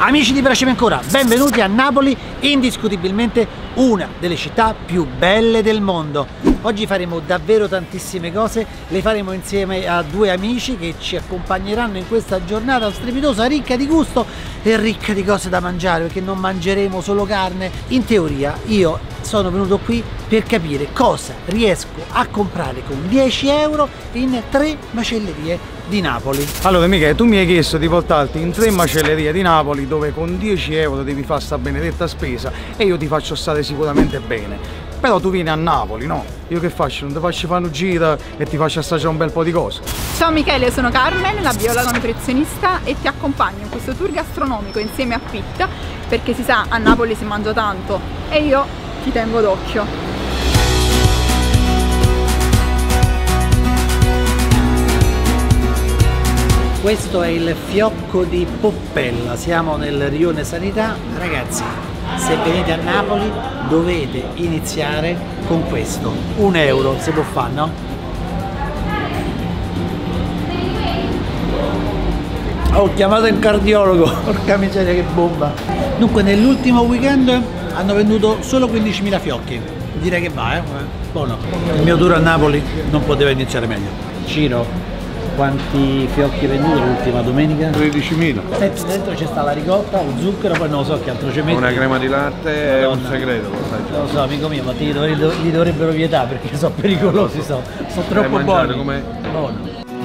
Amici di Piacemi Ancora, benvenuti a Napoli, indiscutibilmente una delle città più belle del mondo. Oggi faremo davvero tantissime cose, le faremo insieme a due amici che ci accompagneranno in questa giornata strepitosa, ricca di gusto e ricca di cose da mangiare, perché non mangeremo solo carne. In teoria io sono venuto qui per capire cosa riesco a comprare con 10 euro in 3 macellerie di Napoli. Allora Michele, tu mi hai chiesto di portarti in 3 macellerie di Napoli dove con 10 euro devi fare sta benedetta spesa e io ti faccio stare sicuramente bene. Però tu vieni a Napoli, no? Io che faccio? Non ti faccio fare un giro e ti faccio assaggiare un bel po' di cose. Ciao Michele, sono Carmen, la biologa nutrizionista e ti accompagno in questo tour gastronomico insieme a Pitt, perché si sa, a Napoli si mangia tanto e io ti tengo d'occhio. Questo è il fiocco di Poppella, siamo nel rione Sanità. Ragazzi, se venite a Napoli dovete iniziare con questo. 1 euro, si può fare, no? Ho chiamato il cardiologo, porca miseria che bomba. Dunque nell'ultimo weekend hanno venduto solo 15.000 fiocchi. Direi che va, buono. Il mio tour a Napoli non poteva iniziare meglio. Ciro, quanti fiocchi venduti l'ultima domenica? 13.000. Senti, dentro c'è sta la ricotta, lo zucchero, poi non lo so che altro c'è metti. Una crema di latte è un segreto, lo sai. Lo so, amico mio, ma li dovrebbero vietare perché sono pericolosi, sono troppo buoni. Com'è? Buono.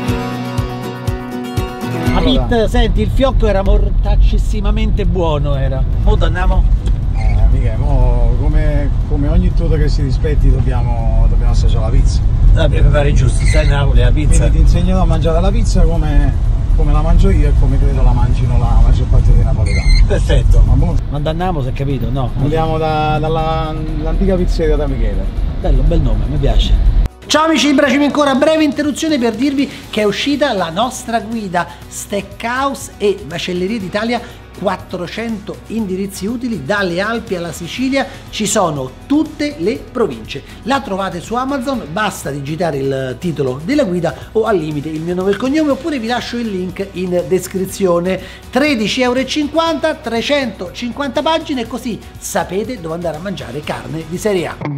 Allora. Senti, il fiocco era mortaccissimamente buono, era. Mo' andiamo? Michele, come ogni tour che si rispetti dobbiamo assaggiare la pizza. Per fare giusto, sai Napoli, la pizza. Quindi ti insegnerò a mangiare la pizza come la mangio io e come credo la mangino la maggior parte dei napoletani. Perfetto. Ma andiamo, se capito, no? Andiamo dall'antica pizzeria da Michele. Bello, bel nome, mi piace. Ciao amici di Piacemi Ancora, breve interruzione per dirvi che è uscita la nostra guida Steakhouse e Macellerie d'Italia, 400 indirizzi utili dalle Alpi alla Sicilia, ci sono tutte le province. La trovate su Amazon, basta digitare il titolo della guida o al limite il mio nome e il cognome, oppure vi lascio il link in descrizione. 13,50 euro, 350 pagine, così sapete dove andare a mangiare carne di serie A.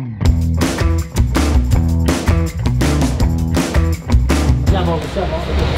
Possiamo?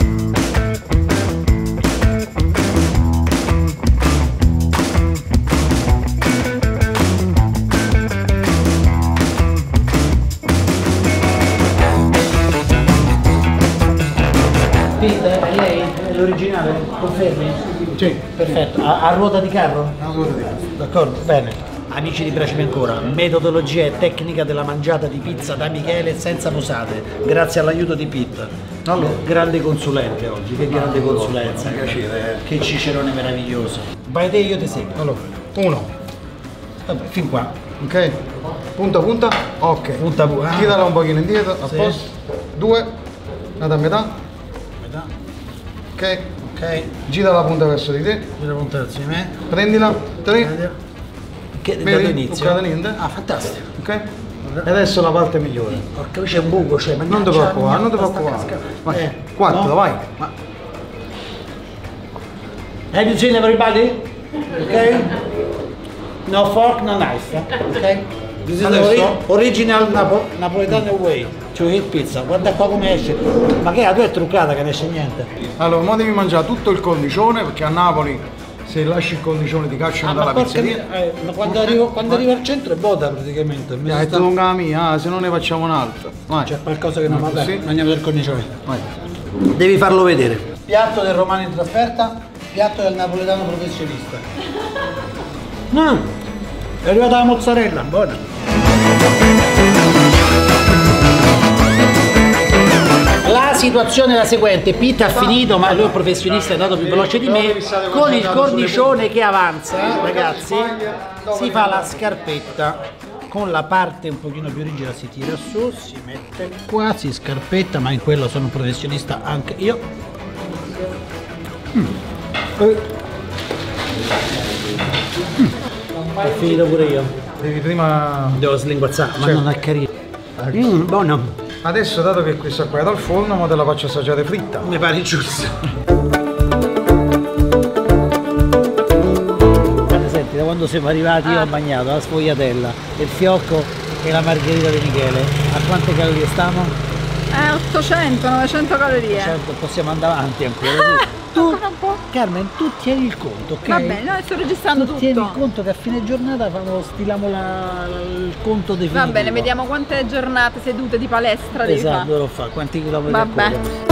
Lei è l'originale, confermi? Sì. Perfetto. A ruota di carro? A ruota di carro. D'accordo, bene. Amici di Piacemi Ancora, metodologia e tecnica della mangiata di pizza da Michele senza posate, grazie all'aiuto di Pitt. Allora, grande consulente oggi, che grande consulenza. Piacere. Che cicerone meraviglioso. Vai te, io ti seguo. Allora, 1. Vabbè, fin qua. Ok. Punta. Ok. Punta. Tirala un pochino indietro, a sì. posto. 2. Andata a metà. Metà. Ok. Ok. Gira la punta verso di te. Gira la punta verso di me. Prendila. 3. Che Vedi? inizio? Toccata niente. Ah, fantastico. Ok. E adesso la parte migliore. Porca, c'è un buco, c'è. Non ti preoccupare, non ti preoccupare. Vai. 4, no? vai. Have you seen everybody? Ok? No fork, no knife. Ok? This is Adesso? original napoletano way to eat pizza. Guarda qua come esce. Ma che la tua è truccata che non esce niente. Allora, ora devi mangiare tutto il cornicione perché a Napoli se lasci il cornicione ti cacciano dalla pizzeria. Ma quando arriva al centro è vuota praticamente. È lunga la mia, se no ne facciamo un'altra. C'è qualcosa che non va bene. Sì. Mangiamo del cornicione. Vai. Devi farlo vedere. Piatto del romano in trasferta, piatto del napoletano professionista. È arrivata la mozzarella, buona. La situazione è la seguente: Pitt ha finito, ma lui è un professionista, è andato più veloce di me. Con il cornicione che avanza, ragazzi, si fa la scarpetta. Con la parte un pochino più rigida si tira su, si mette qua, si scarpetta, ma in quello sono un professionista anche io. Ho finito pure io. Devi prima... Devo slinguazzare, ma certo. non è carino. Buono. Adesso, dato che questa qua è dal forno, ma te la faccio assaggiare fritta. Mi pare giusto. quando siamo arrivati io ho bagnato la sfogliatella, il fiocco e la margherita di Michele. A quante calorie stiamo? 800-900 calorie. Certo, possiamo andare avanti ancora. Tu, Carmen, tu tieni il conto, ok? Va bene, no, sto registrando tutto. Tieni il conto che a fine giornata stiliamo il conto definitivo. Va bene, vediamo quante giornate sedute di palestra devi esatto, fare. dovrò fare, quanti chilometri Vabbè.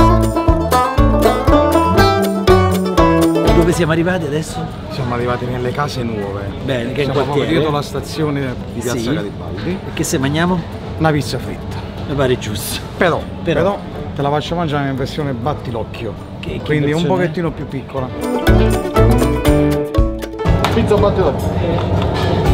Dove siamo arrivati adesso? Siamo arrivati nelle case nuove. Bene, che in siamo proprio quartiere? dietro la stazione di Piazza Sì. Garibaldi. E che se mangiamo? Una pizza fritta. Mi pare giusto. Però te la faccio mangiare in versione battilocchio. Che Quindi un versione pochettino più piccola. Pizza battilocchio.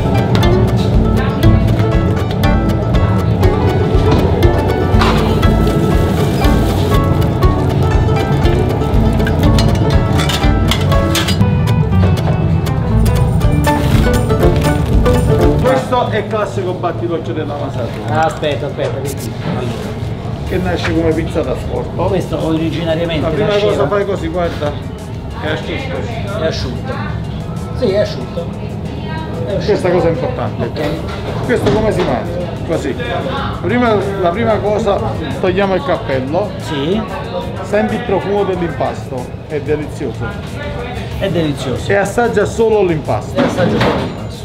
Questo è classico battilocchio della Masatura. Aspetta, quindi. Allora. Che nasce come pizza da sport. Questo originariamente La prima nasceva... cosa fai così, guarda, è asciutto. È asciutto. Sì, è asciutto. Questa cosa è importante. Ok. Questo come si mangia? Così. La prima cosa, togliamo il cappello. Sì. Senti il profumo dell'impasto, è delizioso. È delizioso. E assaggia solo l'impasto. E assaggio solo il passo.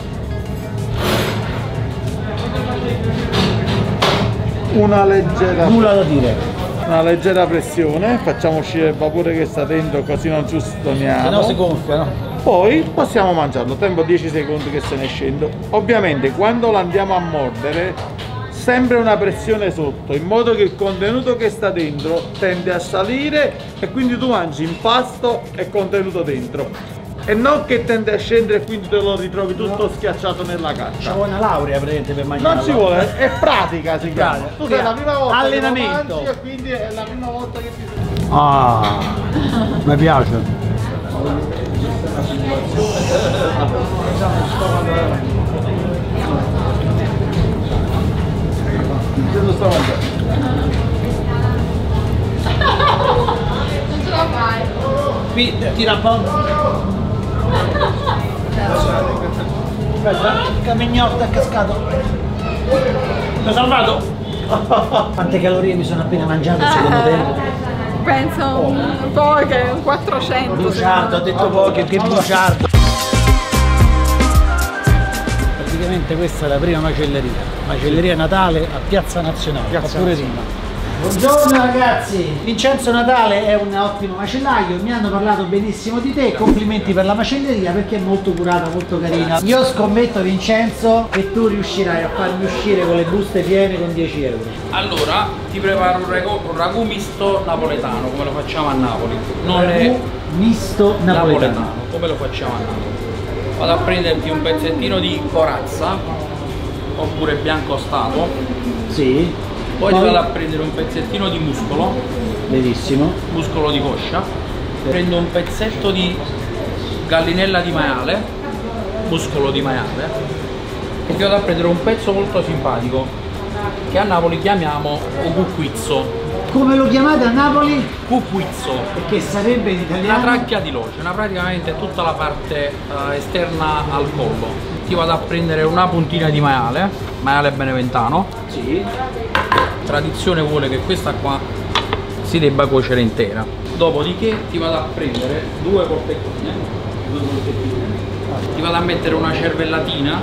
Una leggera, Nulla da dire. una leggera pressione, facciamo uscire il vapore che sta dentro così non ci stoniamo. Se no si gonfia, no? Poi possiamo mangiarlo, tempo 10 secondi che se ne scendo. Ovviamente quando lo andiamo a mordere sempre una pressione sotto, in modo che il contenuto che sta dentro tende a salire e quindi tu mangi impasto e contenuto dentro. E non che tende a scendere e quindi te lo ritrovi tutto schiacciato nella Ci caccia. vuole una laurea praticamente per mangiare. Non ci vuole, è pratica si chiama. Pratica. Tu sei la prima volta Allenamento. che lo mangi e quindi è la prima volta che ti... Ah, mi piace. Lo sto mangiando. Qui tira un po'. Aspetta, il camignotto è cascato. L'ho salvato. Quante calorie mi sono appena mangiato secondo te? Penso poche, un 400. Bruciardo, ho detto poche, che bruciardo. Praticamente questa è la prima macelleria Natale a Piazza Nazionale, oppure prima. Buongiorno ragazzi, Vincenzo Natale è un ottimo macellaio, mi hanno parlato benissimo di te, complimenti per la macelleria perché è molto curata, molto carina. Io scommetto Vincenzo che tu riuscirai a farmi uscire con le buste piene con 10 euro. Allora ti preparo un ragù misto napoletano come lo facciamo a Napoli. Non Ragù è misto napoletano. come lo facciamo a Napoli. Vado a prenderti un pezzettino di corazza oppure biancostato. Sì. Poi ti vado a prendere un pezzettino di muscolo, Benissimo. muscolo di coscia. Prendo un pezzetto di gallinella di maiale, muscolo di maiale. E ti vado a prendere un pezzo molto simpatico che a Napoli chiamiamo cucuizzo. Come lo chiamate a Napoli? Cucuizzo. Che sarebbe in Una italiano? tracchia di locena, praticamente tutta la parte esterna al collo. Ti vado a prendere una puntina di maiale beneventano. Sì. Tradizione vuole che questa qua si debba cuocere intera. Dopodiché ti vado a prendere due polpettine. Ti vado a mettere una cervellatina.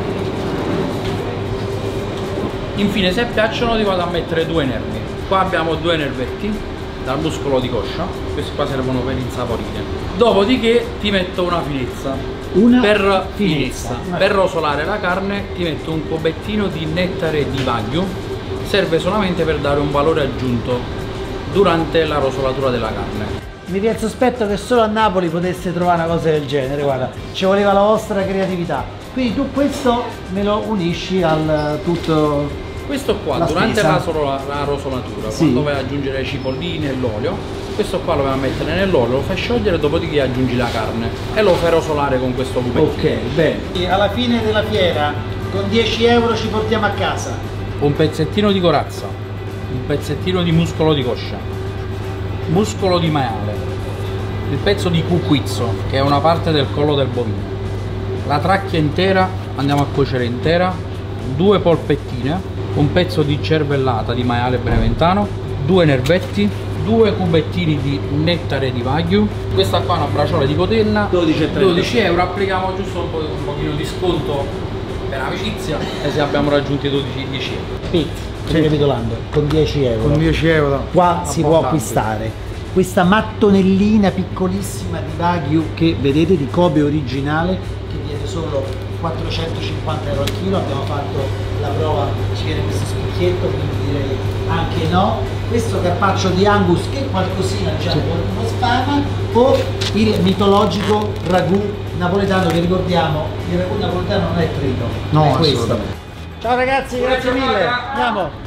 Infine, se piacciono, ti vado a mettere due nervi. Qua abbiamo due nervetti dal muscolo di coscia, questi qua servono per insaporire. Dopodiché ti metto una finezza. Per finezza. Per rosolare la carne ti metto un cubettino di nettare di wagyu. Serve solamente per dare un valore aggiunto durante la rosolatura della carne. Mi viene il sospetto che solo a Napoli potesse trovare una cosa del genere, guarda, ci voleva la vostra creatività. Quindi tu questo me lo unisci al tutto. Questo qua, la durante spesa. la rosolatura, Sì. quando vai ad aggiungere le cipolline e l'olio, questo qua lo vai a mettere nell'olio, lo fai sciogliere, dopodiché aggiungi la carne e lo fai rosolare con questo cubettino. Ok, bene. Alla fine della fiera, con 10 euro ci portiamo a casa. Un pezzettino di corazza, un pezzettino di muscolo di coscia, muscolo di maiale, il pezzo di cucuizzo, che è una parte del collo del bovino, La tracchia intera andiamo a cuocere intera, 2 polpettine, un pezzo di cervellata di maiale beneventano, 2 nervetti, 2 cubettini di nettare di Wagyu. Questa qua è una braciola di cotenna, 12 euro. Applichiamo giusto un pochino di sconto per amicizia e se abbiamo raggiunto i 10 euro. Pizza, ricapitolando, con 10 euro. Con 10 euro. Qua si può acquistare questa mattonellina piccolissima di Wagyu che vedete, di Kobe originale, che viene solo 450 euro al chilo. Abbiamo fatto la prova, ci viene questo specchietto, quindi direi anche no. Questo carpaccio di Angus che qualcosina già qualcuno sfama, o il mitologico ragù napoletano, che ricordiamo, il ragù napoletano non è trito, no, è questo. Ciao ragazzi, grazie mille, andiamo.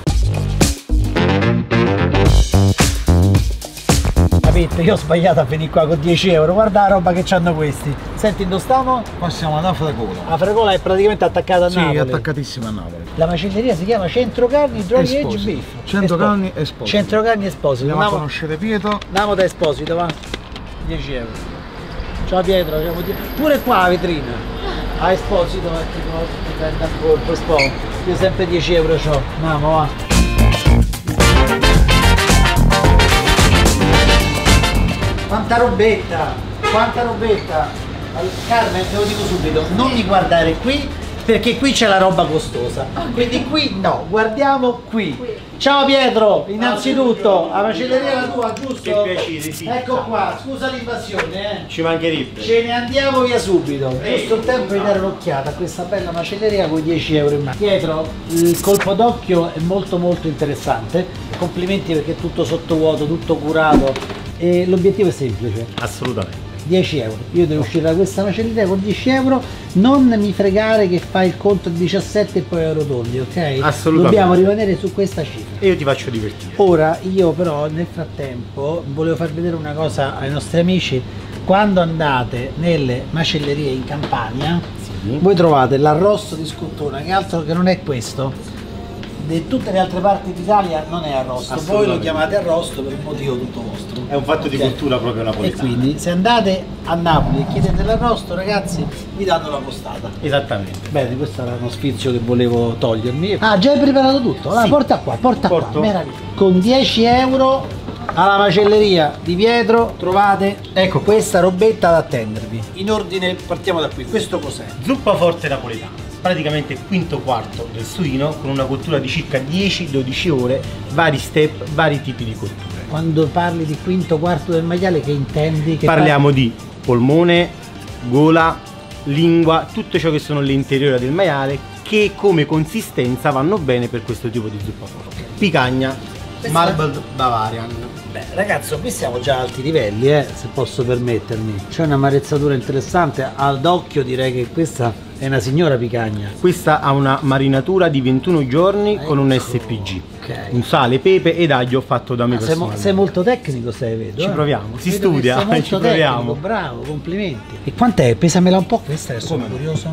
Capite, io ho sbagliato a venire qua con 10 euro, guarda la roba che c'hanno questi. Senti, dove stiamo? Qua siamo ad Afragola. La Fragola è praticamente attaccata a Napoli. Sì, attaccatissima a Napoli. La macelleria si chiama Centro Carni Droghi Edge Beef. Centro Carni Esposito. Centro Carni Esposito. Andiamo a conoscere Pietro. Andiamo da Esposito, va? 10 euro. Ciao Pietro, pure qua la vetrina. A Esposito, ti prende a colpo, Esposito. Io sempre 10 euro c'ho. Andiamo, va. Quanta robetta, quanta robetta. Allora, Carmen, te lo dico subito, non mi guardare qui perché qui c'è la roba costosa, quindi qui no, guardiamo qui. Ciao Pietro, innanzitutto, la macelleria è la tua, giusto? Che piacere, sì. Ecco qua, scusa l'invasione, Ci mancherebbe. ce ne andiamo via subito, giusto il tempo di dare un'occhiata a questa bella macelleria con 10 euro in mano. Pietro, il colpo d'occhio è molto interessante, complimenti perché è tutto sottovuoto, tutto curato e l'obiettivo è semplice. Assolutamente. 10 euro, io devo uscire da questa macelleria con 10 euro, non mi fregare che fai il conto di 17 e poi euro tondi, ok? Assolutamente. Dobbiamo rimanere su questa cifra. E io ti faccio divertire. Ora io però nel frattempo volevo far vedere una cosa ai nostri amici. Quando andate nelle macellerie in Campania, voi trovate l'arrosto di scottona, che altro che non è questo. Di tutte le altre parti d'Italia non è arrosto, voi lo chiamate arrosto per un motivo tutto vostro. È un fatto di cultura proprio E napoletana. quindi se andate a Napoli e chiedete l'arrosto, ragazzi, vi danno la postata. Esattamente. Bene, questo era uno sfizio che volevo togliermi. Ah, già hai preparato tutto? Allora, Sì. porta qua, porta Porto. qua, meraviglia. Con 10 euro alla macelleria di Pietro trovate, ecco, questa robetta ad attendervi. In ordine, partiamo da qui. Questo cos'è? Zuppa forte napoletana. Praticamente il quinto quarto del suino con una cottura di circa 10-12 ore, vari step, vari tipi di cotture. Quando parli di quinto quarto del maiale, che intendi? Che Parliamo di polmone, gola, lingua, tutto ciò che sono le interiori del maiale che come consistenza vanno bene per questo tipo di zuppa forte. Picagna, Marbled Bavarian. Beh, ragazzo, qui siamo già a alti livelli, se posso permettermi. C'è una marezzatura interessante, ad occhio direi che questa è una signora picagna. Questa ha una marinatura di 21 giorni con un SPG. Ok. Un sale, pepe ed aglio fatto da me Sei personalmente. molto tecnico, stai, vedo. Ci proviamo, si Vedo che studia, sei molto ci proviamo. tecnico, bravo, complimenti. E quant'è? Pesamela un po', questa è sono curioso.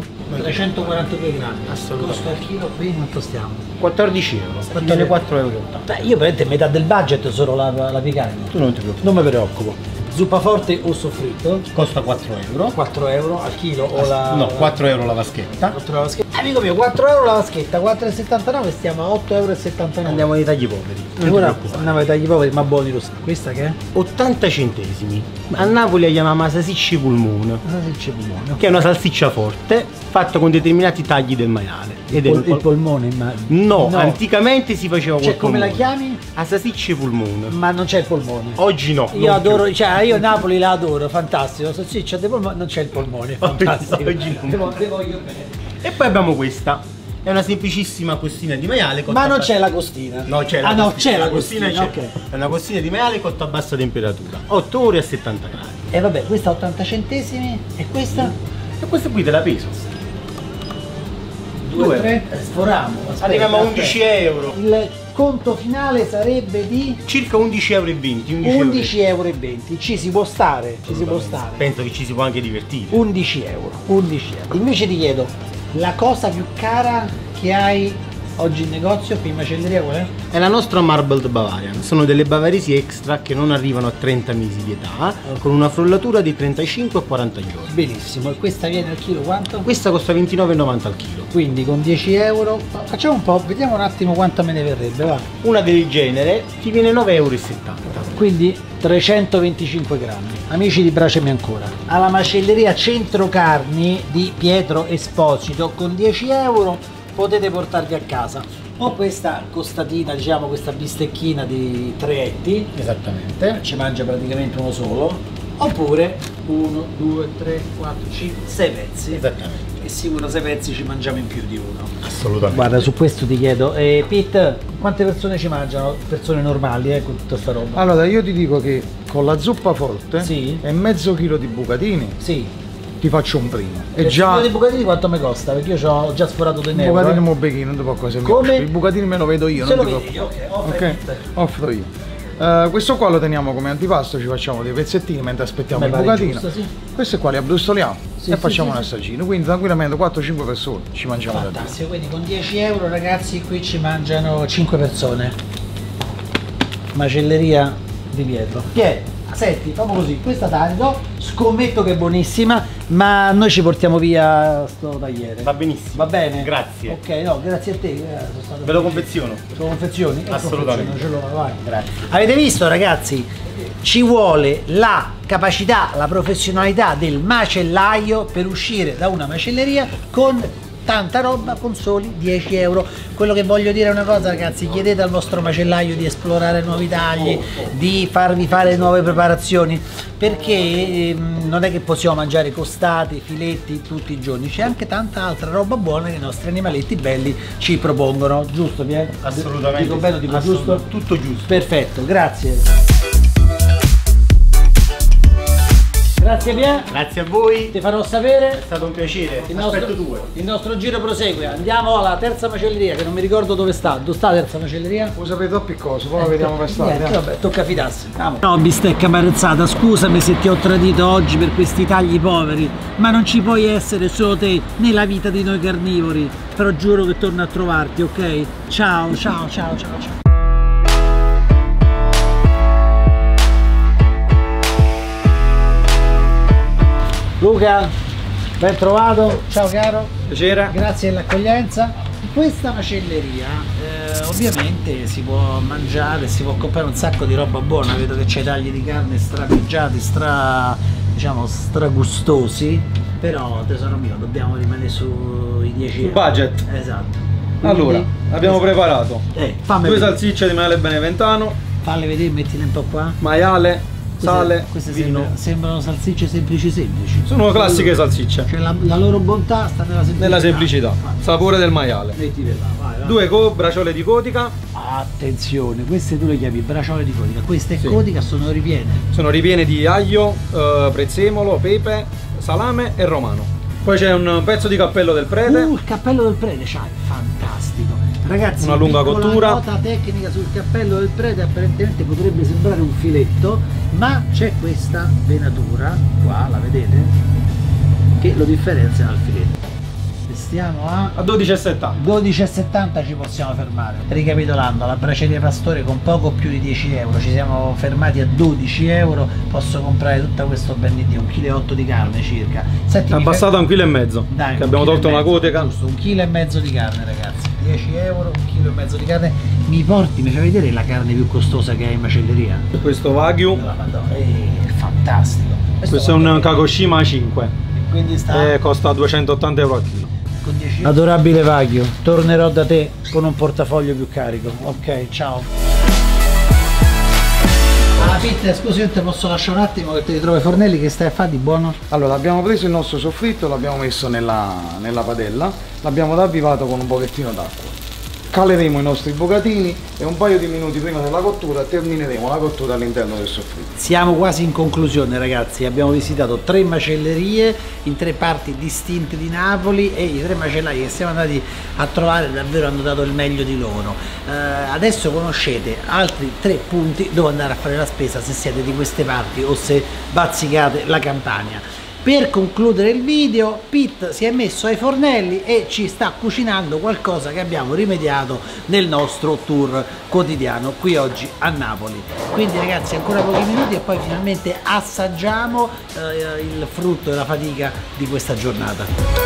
342 grammi. Assolutamente. Costo al chilo, qui quanto stiamo? 14 euro, 4,80 euro. Beh, io prendo metà del budget solo la picagna. Tu non ti preoccupare. Non mi preoccupo. Zuppa forte o soffritto? Costa 4 euro. 4 euro al chilo o la... No, 4 euro la vaschetta. 4 euro la vaschetta. Amico mio, 4 euro la vaschetta, 4,79, stiamo a 8,79 euro. Andiamo ai tagli poveri. Non ti Ora preoccupare. andiamo ai tagli poveri, ma buoni lo stesso. Questa che è? 80 centesimi. A Napoli la chiamiamo salsiccia pulmone, Cosa dice pulmone? che è una salsiccia forte fatta con determinati tagli del maiale. Il polmone, immagino. No, anticamente si faceva Cioè, col come la polmone. chiami? A salsiccia pulmone. Ma non c'è il polmone. Oggi no. Io non adoro, più. cioè io Napoli la adoro, fantastico. Salsiccia di polmone, non c'è il polmone, fantastico. oggi non. Te voglio bene. E poi abbiamo questa. È una semplicissima costina di maiale cotta Ma non a c'è la costina. No, c'è la Ah no, costina. c'è la costina, c'è. ok. È una costina di maiale cotta a bassa temperatura. 8 ore a 70 gradi. E vabbè, questa 80 centesimi e questa? E questa qui te la peso. 2, 3, sforiamo. Aspetta, Arriviamo a aspetta. 11 euro. Il conto finale sarebbe di Circa 11,20 euro. 11,20 euro. Ci si può stare, ci si può stare. Penso che ci si può anche divertire. 11 euro, 11 euro. Invece ti chiedo, la cosa più cara che hai oggi in negozio, qui in macelleria qual è? È la nostra Marbled Bavarian, sono delle bavaresi extra che non arrivano a 30 mesi di età, con una frullatura di 35 a 40 giorni. Benissimo, e questa viene al chilo quanto? Questa costa 29,90 al chilo. Quindi con 10 euro, facciamo un po', vediamo un attimo quanto me ne verrebbe, va. Una del genere ti viene 9,70 euro. Quindi 325 grammi. Amici di Bracemi Ancora, alla macelleria Centro Carni di Pietro Esposito con 10 euro potete portarvi a casa o questa costatina, diciamo questa bistecchina di 3 etti, Esattamente. ci mangia praticamente uno solo, oppure 1, 2, 3, 4, 5, 6 pezzi. Esattamente. E sicuro 6 pezzi ci mangiamo in più di uno. Assolutamente. Guarda, su questo ti chiedo, Pete, quante persone ci mangiano? Persone normali, con tutta sta roba? Allora io ti dico che con la zuppa forte Sì. e mezzo chilo di bucatini Sì. ti faccio un primo. E Il già chilo di bucatini quanto mi costa? Perché io ho già sforato dei i euro. bucatini mobechini non ti può cosa Come? I bucatini me lo vedo io, Se non lo ti vedi, preoccupare. ok, Ok, offro io. Questo qua lo teniamo come antipasto, ci facciamo dei pezzettini mentre aspettiamo Beh, il pare bucatino. giusto, sì. Questo qua li abbrustoliamo Sì, e sì, facciamo sì, un assaggino. Quindi tranquillamente 4-5 persone ci mangiamo da Dio. Fantastico, quindi con 10 euro ragazzi qui ci mangiano 5 persone. Macelleria di Pietro. Senti, famo così, questa taglio, scommetto che è buonissima, ma noi ci portiamo via sto tagliere. Va benissimo. Va bene? Grazie. Ok, no, grazie a te. Sono stato Ve lo felice. confeziono. Lo confezioni? Assolutamente. Confeziono, ce l'ho, vai. Grazie. Avete visto ragazzi? Ci vuole la capacità, la professionalità del macellaio per uscire da una macelleria con tanta roba con soli 10 euro. Quello che voglio dire è una cosa ragazzi, chiedete al vostro macellaio di esplorare nuovi tagli, di farvi fare nuove preparazioni, perché non è che possiamo mangiare costati, filetti tutti i giorni, c'è anche tanta altra roba buona che i nostri animaletti belli ci propongono, giusto Pier? Assolutamente. Dico bene, dico giusto? Tutto giusto. Perfetto, grazie. Grazie Pier. Grazie a voi. Ti farò sapere. È stato un piacere. Il Aspetto due. il nostro giro prosegue. Andiamo alla terza macelleria che non mi ricordo dove sta. Dove sta la terza macelleria? Lo sapete troppi cose, poi la vediamo per Niente, strada. vabbè, tocca fidarsi. No, bistecca marezzata, scusami se ti ho tradito oggi per questi tagli poveri, ma non ci puoi essere solo te nella vita di noi carnivori. Però giuro che torno a trovarti, ok? Ciao, ciao, ciao, ciao, ciao. Luca, ben trovato, ciao caro. Piacere. Grazie dell'accoglienza. In questa macelleria ovviamente si può mangiare, si può comprare un sacco di roba buona, vedo che c'è tagli di carne strapigiati, diciamo stragustosi, però tesoro mio dobbiamo rimanere sui 10 euro. Budget. Esatto. Allora, abbiamo preparato fammi due vedere. salsicce di maiale beneventano, Falle vedere, mettile un po' qua. maiale, sale, Queste vino. sembrano salsicce semplici. Sono classiche salsicce, Cioè la loro bontà sta nella semplicità. nella semplicità, sapore del maiale. Mettile là, vai, vai. Due bracciole di cotica, Attenzione, queste tu le chiami braciole di cotica, queste Sì. cotica sono ripiene. sono ripiene di aglio, prezzemolo, pepe, salame e romano. Poi c'è un pezzo di cappello del prete, Il cappello del prete, c'hai, fantastico. Ragazzi, Una lunga piccola cottura. nota tecnica sul cappello del prete, apparentemente potrebbe sembrare un filetto, ma c'è questa venatura, qua la vedete, che lo differenzia dal filetto. Stiamo a a 12,70. 12,70 ci possiamo fermare. Ricapitolando, la braceria Pastore con poco più di 10 euro, ci siamo fermati a 12 euro, posso comprare tutta questo ben di Dio, 1,8 kg di carne circa. Senti, È abbassato a 1,5 kg, dai, che abbiamo tolto una cotica. Giusto, 1,5 kg di carne ragazzi, 10 euro, 1,5 kg di carne. Mi fai vedere la carne più costosa che hai in macelleria? Questo Wagyu, La Madonna, è fantastico. questo è un Kagoshima A5, Quindi sta costa 280 euro al chilo. con 10 euro. Adorabile Wagyu, tornerò da te con un portafoglio più carico. Ok, ciao. Pitte, scusi, io ti posso lasciare un attimo che ti ritrovo i fornelli, che stai a fare di buono? Allora, abbiamo preso il nostro soffritto, l'abbiamo messo nella padella, l'abbiamo avvivato con un pochettino d'acqua. Caleremo i nostri bucatini e un paio di minuti prima della cottura termineremo la cottura all'interno del soffritto. Siamo quasi in conclusione ragazzi, abbiamo visitato 3 macellerie in 3 parti distinte di Napoli e i 3 macellai che siamo andati a trovare davvero hanno dato il meglio di loro. Adesso conoscete altri 3 punti dove andare a fare la spesa se siete di queste parti o se bazzicate la Campania. Per concludere il video, Pete si è messo ai fornelli e ci sta cucinando qualcosa che abbiamo rimediato nel nostro tour quotidiano qui oggi a Napoli. Quindi ragazzi, ancora pochi minuti e poi finalmente assaggiamo il frutto della fatica di questa giornata.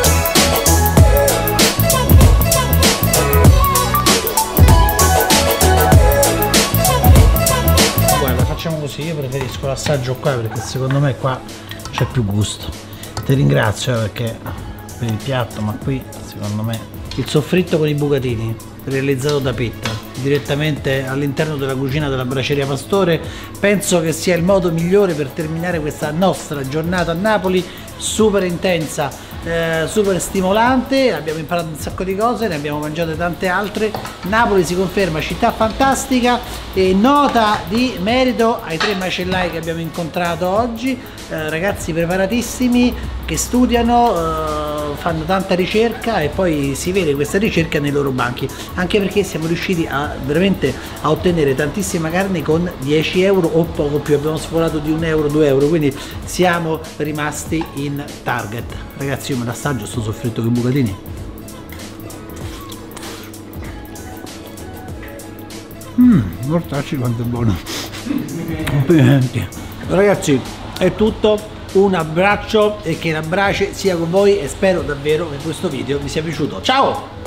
Guarda, facciamo così, io preferisco l'assaggio qua perché secondo me qua c'è più gusto. Ti ringrazio perché per il piatto, ma qui secondo me il soffritto con i bucatini realizzato da Pete direttamente all'interno della cucina della Braceria Pastore penso che sia il modo migliore per terminare questa nostra giornata a Napoli, super intensa, super stimolante. Abbiamo imparato un sacco di cose, ne abbiamo mangiate tante altre. Napoli si conferma città fantastica e nota di merito ai 3 macellai che abbiamo incontrato oggi, ragazzi preparatissimi che studiano, fanno tanta ricerca e poi si vede questa ricerca nei loro banchi, anche perché siamo riusciti veramente a ottenere tantissima carne con 10 euro o poco più, abbiamo sforato di 1 euro, 2 euro, quindi siamo rimasti in target. Ragazzi, io me l'assaggio sto soffritto con i bucatini. Mortacci quanto è buono. Complimenti. Ragazzi, è tutto. Un abbraccio e che la brace sia con voi e spero davvero che questo video vi sia piaciuto. Ciao!